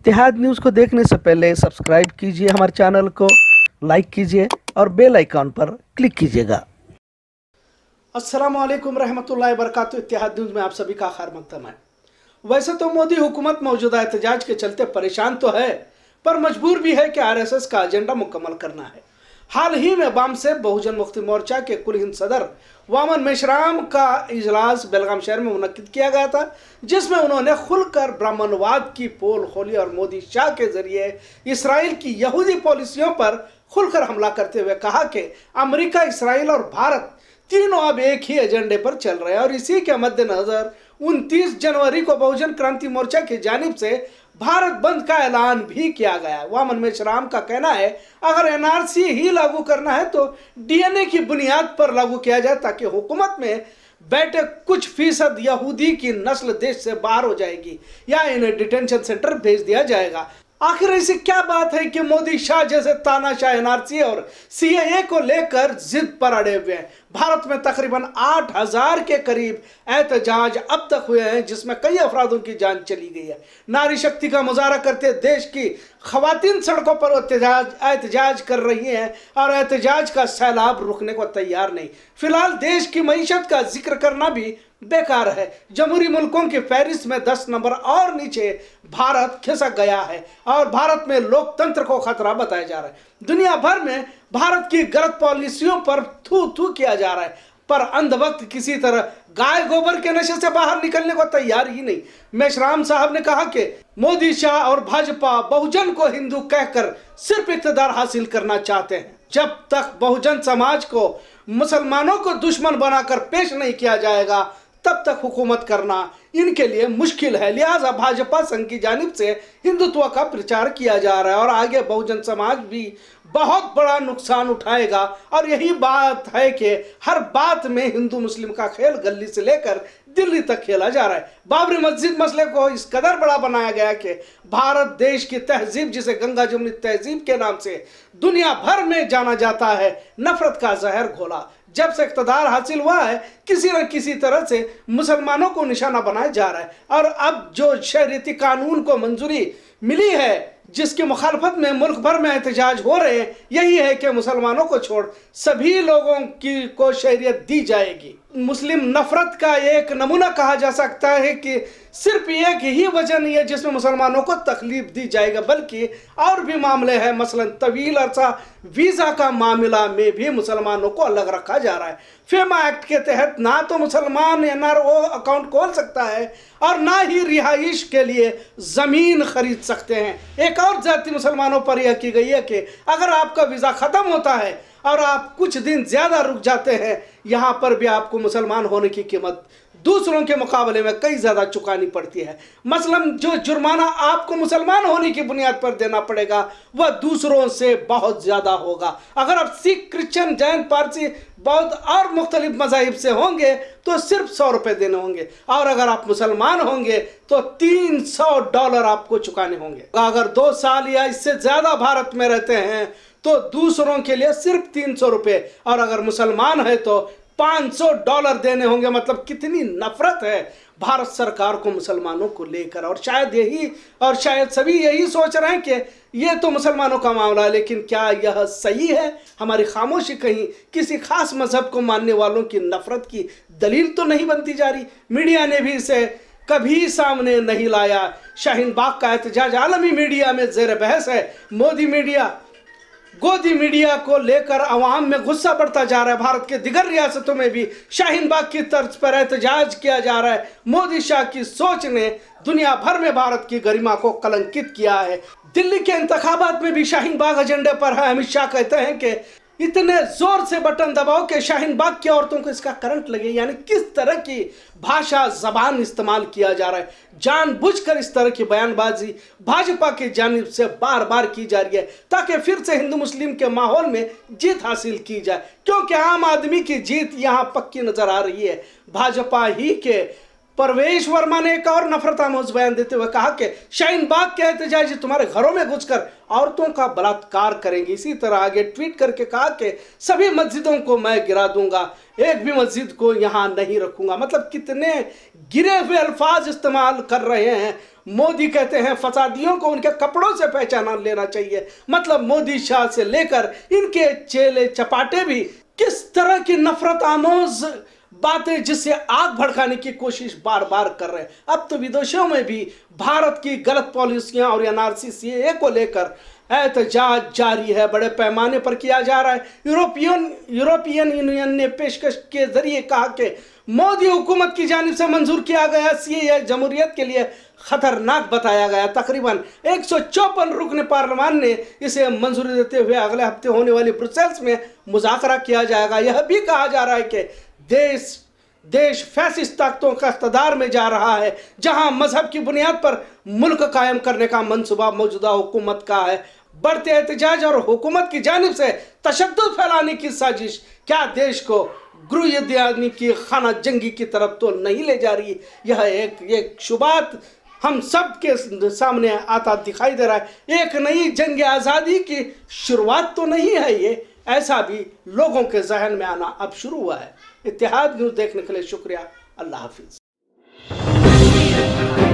इत्तेहाद news को देखने से पहले सब्सक्राइब कीजिए हमारे चैनल को, लाइक कीजिए और बेल आइकॉन पर क्लिक कीजिएगा। अस्सलाम वालेकुम रहमतुल्लाहि व बरकातुहू। इत्तेहाद न्यूज़ में आप सभी का खैर मकदम है। वैसे तो मोदी हुकूमत मौजूदा एहतजाज के चलते परेशान तो है, पर मजबूर भी है कि आरएसएस का एजेंडा मुकम्मल करना है। हाल ही में बाम से बहुजन मुक्ति मोर्चा के कुल हिंद सदर वामन मेश्राम का इजलास बेलगाम शहर में मुनक्किद किया गया था, जिसमें उन्होंने खुलकर ब्राह्मणवाद की पोल खोली और मोदी शाह के जरिए इसराइल की यहूदी पॉलिसियों पर खुलकर हमला करते हुए कहा कि अमेरिका, इसराइल और भारत तीनों अब एक ही एजेंडे पर चल रहे हैं। और इसी के मद्देनजर 29 जनवरी को बहुजन क्रांति मोर्चा की जानिब से भारत बंद का ऐलान भी किया गया। वामन मेश्राम का कहना है, अगर एनआरसी ही लागू करना है तो डीएनए की बुनियाद पर लागू किया जाए, ताकि हुकूमत में बैठे कुछ फीसद यहूदी की नस्ल देश से बाहर हो जाएगी या इन्हें डिटेंशन सेंटर भेज दिया जाएगा। आखिर ऐसी क्या बात है कि मोदी शाह जैसे तानाशाह एनआरसी और सीएए को लेकर जिद पर अड़े हुए हैं। भारत में तकरीबन 8000 के करीब एहतजाज अब तक हुए हैं, जिसमें कई अफरादों की जान चली गई है। नारी शक्ति का मुजाहरा करते देश की खवातीन सड़कों पर एहतजाज कर रही हैं और एहतजाज का सैलाब रुकने को तैयार नहीं। फिलहाल देश की मईशत का जिक्र करना भी बेकार है। जमहूरी मुल्कों की फहरिस्त में 10 नंबर और नीचे भारत खिसक गया है और भारत में लोकतंत्र को खतरा बताया जा रहा है। दुनिया भर में भारत की गलत पॉलिसियों पर थू थू किया जा रहा है, पर अंधभक्त किसी तरह गाय गोबर के नशे से बाहर निकलने को तैयार ही नहीं। मेश्राम साहब ने कहा कि मोदी शाह और भाजपा बहुजन को हिंदू कहकर सिर्फ इक़्तिदार हासिल करना चाहते हैं। जब तक बहुजन समाज को मुसलमानों को दुश्मन बनाकर पेश नहीं किया जाएगा, तब तक हुकूमत करना इनके लिए मुश्किल है। लिहाजा भाजपा संघ की जानिब से हिंदुत्व का प्रचार किया जा रहा है और आगे बहुजन समाज भी बहुत बड़ा नुकसान उठाएगा। और यही बात है कि हर बात में हिंदू मुस्लिम का खेल गली से लेकर दिल्ली तक खेला जा रहा है। बाबरी मस्जिद मसले को इस कदर बड़ा बनाया गया कि भारत देश की तहजीब, जिसे गंगा जमुनी तहजीब के नाम से दुनिया भर में जाना जाता है, नफरत का जहर घोला। जब से इक़्तिदार हासिल हुआ है, किसी न किसी तरह से मुसलमानों को निशाना बनाया जा रहा है। और अब जो शरीयती कानून को मंजूरी मिली है, जिसकी मुखालफत में मुल्क भर में एहतजाज हो रहे हैं, यही है कि मुसलमानों को छोड़ सभी लोगों की को शरीयत दी जाएगी। मुस्लिम नफरत का एक नमूना कहा जा सकता है कि सिर्फ एक ही वजह नहीं है जिसमें मुसलमानों को तकलीफ दी जाएगा, बल्कि और भी मामले हैं। मसलन तवील अरसा वीज़ा का मामला में भी मुसलमानों को अलग रखा जा रहा है। फेमा एक्ट के तहत ना तो मुसलमान एनआरओ अकाउंट खोल सकता है और ना ही रिहाइश के लिए ज़मीन खरीद सकते हैं। एक और जाति मुसलमानों पर यह की गई है कि अगर आपका वीज़ा ख़त्म होता है और आप कुछ दिन ज़्यादा रुक जाते हैं, यहाँ पर भी आपको मुसलमान होने की कीमत दूसरों के मुकाबले में कई ज़्यादा चुकानी पड़ती है। मसलन जो जुर्माना आपको मुसलमान होने की बुनियाद पर देना पड़ेगा, वह दूसरों से बहुत ज़्यादा होगा। अगर आप सिख, क्रिश्चियन, जैन, पारसी, बौद्ध और मुख्तलिफ मज़ाहिब से होंगे तो सिर्फ 100 रुपये देने होंगे, और अगर आप मुसलमान होंगे तो $300 आपको चुकाने होंगे। अगर 2 साल या इससे ज़्यादा भारत में रहते हैं तो दूसरों के लिए सिर्फ 300 रुपये, और अगर मुसलमान है तो $500 देने होंगे। मतलब कितनी नफरत है भारत सरकार को मुसलमानों को लेकर। और शायद सभी यही सोच रहे हैं कि ये तो मुसलमानों का मामला है, लेकिन क्या यह सही है? हमारी खामोशी कहीं किसी खास मजहब को मानने वालों की नफरत की दलील तो नहीं बनती जा रही? मीडिया ने भी इसे कभी सामने नहीं लाया। शाहीन बाग का एहतजाज आलमी मीडिया में ज़ेर बहस है। गोदी मीडिया को लेकर अवाम में गुस्सा बढ़ता जा रहा है। भारत के दिगर रियासतों में भी शाहीन बाग की तर्ज पर एहतजाज किया जा रहा है। मोदी शाह की सोच ने दुनिया भर में भारत की गरिमा को कलंकित किया है। दिल्ली के इंतखाबात में भी शाहीन बाग एजेंडे पर है। अमित शाह कहते हैं कि इतने जोर से बटन दबाओ कि शाहीन बाग की औरतों को इसका करंट लगे। यानी किस तरह की भाषा, जबान इस्तेमाल किया जा रहा है। जानबूझकर इस तरह की बयानबाजी भाजपा की जानिब से बार बार की जा रही है, ताकि फिर से हिंदू मुस्लिम के माहौल में जीत हासिल की जाए। क्योंकि आम आदमी की जीत यहाँ पक्की नजर आ रही है। भाजपा ही के परवेश वर्मा ने एक और नफरत आमोज बयान देते हुए कहा कि शाहीन बाग के एहतजाजी तुम्हारे घरों में घुसकर औरतों का बलात्कार करेंगे। इसी तरह आगे ट्वीट करके कहा कि सभी मस्जिदों को मैं गिरा दूंगा, एक भी मस्जिद को यहां नहीं रखूंगा। मतलब कितने गिरे हुए अल्फाज इस्तेमाल कर रहे हैं। मोदी कहते हैं फसादियों को उनके कपड़ों से पहचाना लेना चाहिए। मतलब मोदी शाह से लेकर इनके चेले चपाटे भी किस तरह की नफरत आमोज बातें जिससे आग भड़काने की कोशिश बार बार कर रहे हैं। अब तो विदेशों में भी भारत की गलत पॉलिसियां और एनआरसी सीएए को लेकर एहतजाज जारी है, बड़े पैमाने पर किया जा रहा है। यूरोपियन यूनियन ने पेशकश के जरिए कहा कि मोदी हुकूमत की जानिब से मंजूर किया गया सीएए जमहूरियत के लिए खतरनाक बताया गया। तकरीबन 154 रुकन पार्लियामान ने इसे मंजूरी देते हुए अगले हफ्ते होने वाली ब्रुसेल्स में मुज़ाकरा किया जाएगा। यह भी कहा जा रहा है कि देश फैसिस्ट ताकतों का इक़्तिदार में जा रहा है, जहां मजहब की बुनियाद पर मुल्क कायम करने का मंसूबा मौजूदा हुकूमत का है। बढ़ते एहतजाज और हुकूमत की जानिब से तशद्दुद फैलाने की साजिश क्या देश को गृह युद्ध यानी कि खाना जंगी की तरफ तो नहीं ले जा रही। यह एक शुबात हम सब के सामने आता दिखाई दे रहा है। एक नई जंग आज़ादी की शुरुआत तो नहीं है ये, ऐसा भी लोगों के जहन में आना अब शुरू हुआ है। इत्तेहाद न्यूज़ देखने के लिए शुक्रिया। अल्लाह हाफिज।